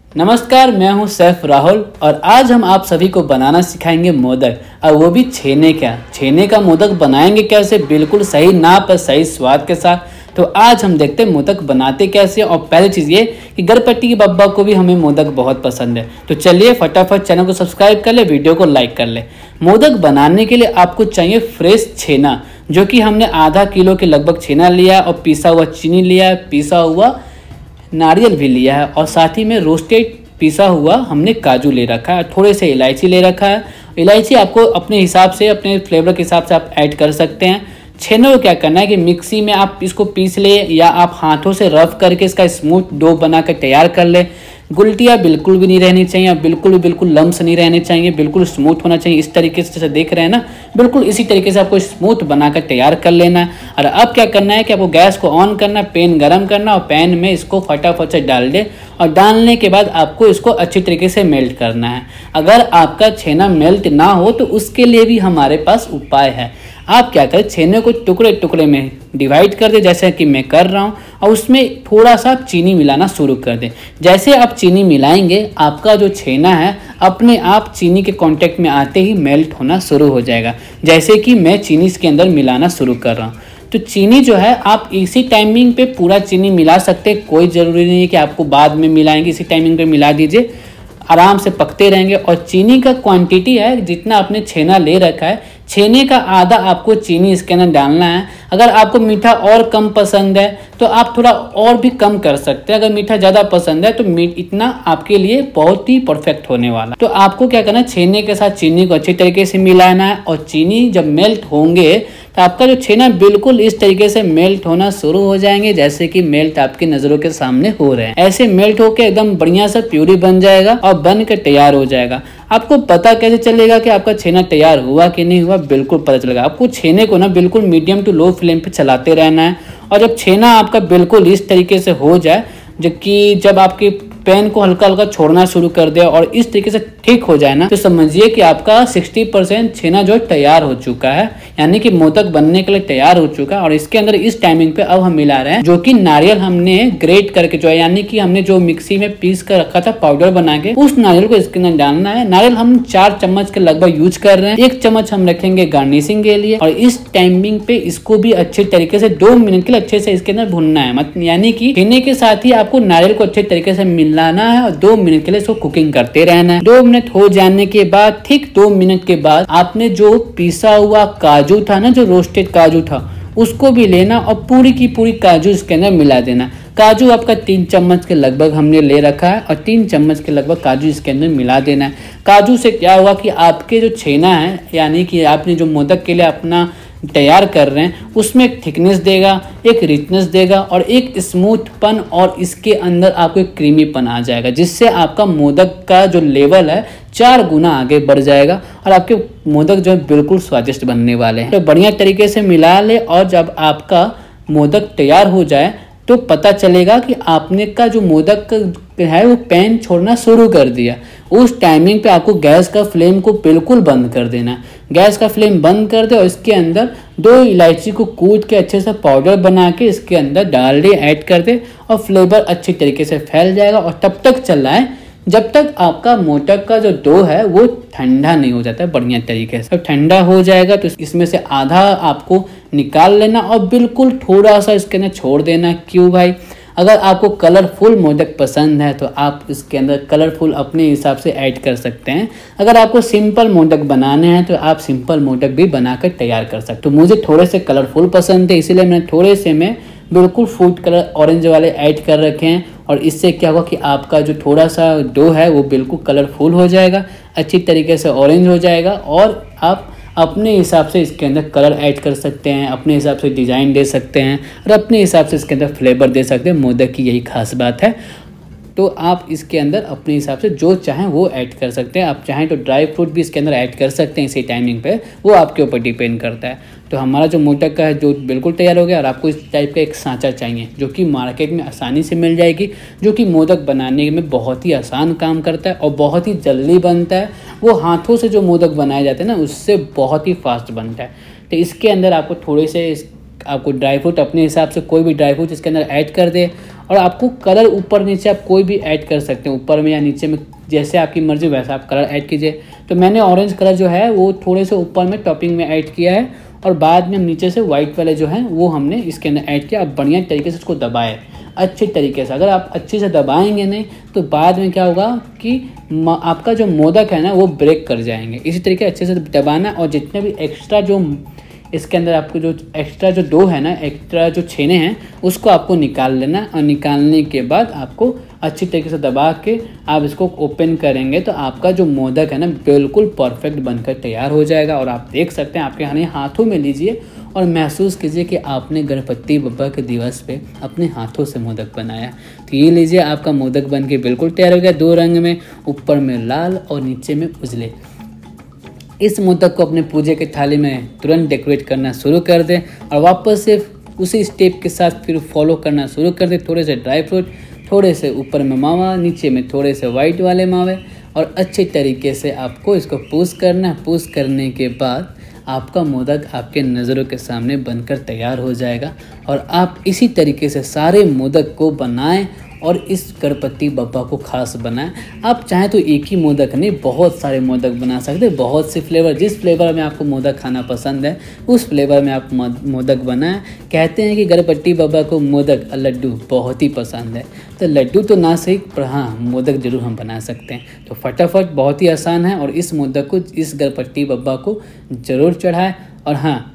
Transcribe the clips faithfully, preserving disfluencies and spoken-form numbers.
नमस्कार, मैं हूं सैफ राहुल और आज हम आप सभी को बनाना सिखाएंगे मोदक, और वो भी छेने का छेने का मोदक बनाएंगे कैसे, बिल्कुल सही नाप और सही स्वाद के साथ। तो आज हम देखते हैं मोदक बनाते कैसे। और पहली चीज़ ये कि गणपति की बब्बा को भी हमें मोदक बहुत पसंद है। तो चलिए फटाफट चैनल को सब्सक्राइब कर ले, वीडियो को लाइक कर ले। मोदक बनाने के लिए आपको चाहिए फ्रेश छेना, जो कि हमने आधा किलो के लगभग छेना लिया और पिसा हुआ चीनी लिया है, पिसा हुआ नारियल भी लिया है और साथ ही में रोस्टेड पिसा हुआ हमने काजू ले रखा है, थोड़े से इलायची ले रखा है। इलायची आपको अपने हिसाब से, अपने फ्लेवर के हिसाब से आप ऐड कर सकते हैं। छेने को क्या करना है कि मिक्सी में आप इसको पीस ले या आप हाथों से रफ करके इसका स्मूथ डो बना कर तैयार कर ले। गुलटियाँ बिल्कुल भी नहीं रहनी चाहिए, बिल्कुल भी बिल्कुल लम्स नहीं रहने चाहिए, बिल्कुल स्मूथ होना चाहिए। इस तरीके से जैसे देख रहे हैं ना, बिल्कुल इसी तरीके से आपको स्मूथ बनाकर तैयार कर लेना है। और अब क्या करना है कि आपको गैस को ऑन करना, पैन गरम करना और पैन में इसको फटाफट से डाल दे। और डालने के बाद आपको इसको अच्छी तरीके से मेल्ट करना है। अगर आपका छेना मेल्ट ना हो तो उसके लिए भी हमारे पास उपाय है। आप क्या करें, छेने को टुकड़े टुकड़े में डिवाइड कर दे, जैसे कि मैं कर रहा हूँ, और उसमें थोड़ा सा चीनी मिलाना शुरू कर दें। जैसे आप चीनी मिलाएंगे, आपका जो छेना है अपने आप चीनी के कांटेक्ट में आते ही मेल्ट होना शुरू हो जाएगा। जैसे कि मैं चीनी इसके अंदर मिलाना शुरू कर रहा हूँ। तो चीनी जो है आप इसी टाइमिंग पे पूरा चीनी मिला सकते हैं, कोई ज़रूरी नहीं है कि आपको बाद में मिलाएंगे। इसी टाइमिंग पे मिला दीजिए, आराम से पकते रहेंगे। और चीनी का क्वांटिटी है जितना आपने छेना ले रखा है, छेने का आधा आपको चीनी इसके अंदर डालना है। अगर आपको मीठा और कम पसंद है तो आप थोड़ा और भी कम कर सकते हैं। अगर मीठा ज़्यादा पसंद है तो मीठ इतना आपके लिए बहुत ही परफेक्ट होने वाला। तो आपको क्या करना है, छेने के साथ चीनी को अच्छी तरीके से मिलाना है। और चीनी जब मेल्ट होंगे तो आपका जो छेना बिल्कुल इस तरीके से मेल्ट होना शुरू हो जाएंगे, जैसे कि मेल्ट आपकी नज़रों के सामने हो रहे हैं। ऐसे मेल्ट होकर एकदम बढ़िया सा प्यूरी बन जाएगा और बन के तैयार हो जाएगा। आपको पता कैसे चलेगा कि आपका छेना तैयार हुआ कि नहीं हुआ? बिल्कुल पता चलेगा। आपको छेने को ना बिल्कुल मीडियम टू लो फ्लेम पे चलाते रहना है। और जब छेना आपका बिल्कुल इस तरीके से हो जाए, जबकि जब आपके पैन को हल्का हल्का छोड़ना शुरू कर दे और इस तरीके से ठीक हो जाए ना, तो समझिए कि आपका साठ परसेंट छेना जो तैयार हो चुका है, यानी कि मोदक बनने के लिए तैयार हो चुका है। और इसके अंदर इस टाइमिंग पे अब हम मिला रहे हैं जो कि नारियल हमने ग्रेट करके जो है, यानी कि हमने जो मिक्सी में पीस कर रखा था पाउडर बना के, उस नारियल को इसके अंदर डालना है। नारियल हम चार चम्मच के लगभग यूज कर रहे हैं, एक चम्मच हम रखेंगे गार्निशिंग के लिए। और इस टाइमिंग पे इसको भी अच्छे तरीके से दो मिनट के लिए अच्छे से इसके अंदर भुनना है, मतलब यानी कि छेने के साथ ही आपको नारियल को अच्छे तरीके से मिलाना है और दो मिनट के लिए इसको कुकिंग करते रहना है। दो मिनट हो जाने के बाद, ठीक दो मिनट के बाद, आपने जो पिसा हुआ काजू था ना, जो रोस्टेड काजू था, उसको भी लेना और पूरी की पूरी काजू इसके अंदर मिला देना। काजू आपका तीन चम्मच के लगभग हमने ले रखा है और तीन चम्मच के लगभग काजू इसके अंदर मिला देना है। काजू से क्या हुआ कि आपके जो छेना है, यानी कि आपने जो मोदक के लिए अपना तैयार कर रहे हैं, उसमें एक थिकनेस देगा, एक रिचनेस देगा और एक स्मूथपन, और इसके अंदर आपको एक क्रीमीपन आ जाएगा, जिससे आपका मोदक का जो लेवल है चार गुना आगे बढ़ जाएगा और आपके मोदक जो है बिल्कुल स्वादिष्ट बनने वाले हैं। तो बढ़िया तरीके से मिला ले और जब आपका मोदक तैयार हो जाए तो पता चलेगा कि आपने का जो मोदक है वो पैन छोड़ना शुरू कर दिया। उस टाइमिंग पे आपको गैस का फ्लेम को बिल्कुल बंद कर देना। गैस का फ्लेम बंद कर दे और इसके अंदर दो इलायची को कूट के अच्छे से पाउडर बना के इसके अंदर डाल दे, ऐड कर दे और फ्लेवर अच्छी तरीके से फैल जाएगा। और तब तक चलाएं जब तक आपका मोदक का जो डो है वो ठंडा नहीं हो जाता है बढ़िया तरीके से। जब ठंडा हो जाएगा तो इसमें से आधा आपको निकाल लेना और बिल्कुल थोड़ा सा इसके अंदर छोड़ देना। क्यों भाई? अगर आपको कलरफुल मोदक पसंद है तो आप इसके अंदर कलरफुल अपने हिसाब से ऐड कर सकते हैं। अगर आपको सिंपल मोदक बनाने हैं तो आप सिंपल मोदक भी बनाकर तैयार कर सकते हो। तो मुझे थोड़े से कलरफुल पसंद है, इसीलिए मैंने थोड़े से में बिल्कुल फूड कलर ऑरेंज वाले ऐड कर रखे हैं। और इससे क्या होगा कि आपका जो थोड़ा सा डो है वो बिल्कुल कलरफुल हो जाएगा, अच्छी तरीके से ऑरेंज हो जाएगा और आप अपने हिसाब से इसके अंदर कलर ऐड कर सकते हैं, अपने हिसाब से डिज़ाइन दे सकते हैं और अपने हिसाब से इसके अंदर फ्लेवर दे सकते हैं। मोदक की यही खास बात है। तो आप इसके अंदर अपने हिसाब से जो चाहें वो ऐड कर सकते हैं। आप चाहें तो ड्राई फ्रूट भी इसके अंदर ऐड कर सकते हैं इसी टाइमिंग पे, वो आपके ऊपर डिपेंड करता है। तो हमारा जो मोदक का है जो बिल्कुल तैयार हो गया। और आपको इस टाइप का एक सांचा चाहिए जो कि मार्केट में आसानी से मिल जाएगी, जो कि मोदक बनाने में बहुत ही आसान काम करता है और बहुत ही जल्दी बनता है। वो हाथों से जो मोदक बनाए जाते हैं ना, उससे बहुत ही फास्ट बनता है। तो इसके अंदर आपको थोड़े से आपको ड्राई फ्रूट अपने हिसाब से कोई भी ड्राई फ्रूट इसके अंदर ऐड कर दे और आपको कलर ऊपर नीचे आप कोई भी ऐड कर सकते हैं, ऊपर में या नीचे में, जैसे आपकी मर्जी वैसा आप कलर ऐड कीजिए। तो मैंने ऑरेंज कलर जो है वो थोड़े से ऊपर में टॉपिंग में ऐड किया है और बाद में हम नीचे से वाइट वाले जो हैं वो हमने इसके अंदर ऐड किया। अब बढ़िया तरीके से उसको दबाए अच्छे तरीके से। अगर आप अच्छे से दबाएंगे नहीं तो बाद में क्या होगा कि आपका जो मोदक है ना वो ब्रेक कर जाएंगे। इसी तरीके अच्छे से दबाना और जितने भी एक्स्ट्रा जो इसके अंदर आपको जो एक्स्ट्रा जो डो है ना, एक्स्ट्रा जो छेने हैं उसको आपको निकाल लेना और निकालने के बाद आपको अच्छी तरीके से दबा के आप इसको ओपन करेंगे तो आपका जो मोदक है ना बिल्कुल परफेक्ट बनकर तैयार हो जाएगा। और आप देख सकते हैं, आपके हाथ हाथों में लीजिए और महसूस कीजिए कि आपने गणपति बप्पा के दिवस पे अपने हाथों से मोदक बनाया। तो ये लीजिए, आपका मोदक बन के बिल्कुल तैयार हो गया, दो रंग में, ऊपर में लाल और नीचे में उजले। इस मोदक को अपने पूजे के थाली में तुरंत डेकोरेट करना शुरू कर दें और वापस से उसी स्टेप के साथ फिर फॉलो करना शुरू कर दें। थोड़े से ड्राई फ्रूट, थोड़े से ऊपर में मावा, नीचे में थोड़े से वाइट वाले मावे और अच्छे तरीके से आपको इसको पुश करना है। पुश करने के बाद आपका मोदक आपके नज़रों के सामने बनकर तैयार हो जाएगा। और आप इसी तरीके से सारे मोदक को बनाएं और इस गणपति बप्पा को खास बनाएं। आप चाहें तो एक ही मोदक नहीं, बहुत सारे मोदक बना सकते हैं, बहुत से फ्लेवर। जिस फ्लेवर में आपको मोदक खाना पसंद है उस फ्लेवर में आप मोदक बनाएं। कहते हैं कि गणपति बप्पा को मोदक और लड्डू बहुत ही पसंद है, तो लड्डू तो ना सही पर हाँ मोदक जरूर हम बना सकते हैं। तो फटाफट, बहुत ही आसान है और इस मोदक को इस गणपति बप्पा को ज़रूर चढ़ाएं। और हाँ,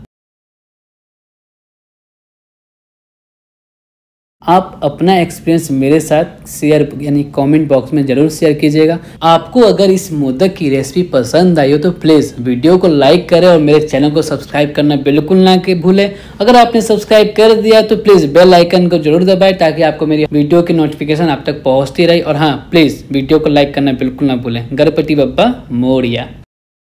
आप अपना एक्सपीरियंस मेरे साथ शेयर यानी कमेंट बॉक्स में ज़रूर शेयर कीजिएगा। आपको अगर इस मोदक की रेसिपी पसंद आई हो तो प्लीज़ वीडियो को लाइक करें और मेरे चैनल को सब्सक्राइब करना बिल्कुल ना कि भूलें। अगर आपने सब्सक्राइब कर दिया तो प्लीज़ बेल आइकन को जरूर दबाएं ताकि आपको मेरी वीडियो की नोटिफिकेशन आप तक पहुँचती रहे। और हाँ, प्लीज़ वीडियो को लाइक करना बिल्कुल ना भूलें। गणपति बप्पा मोरिया।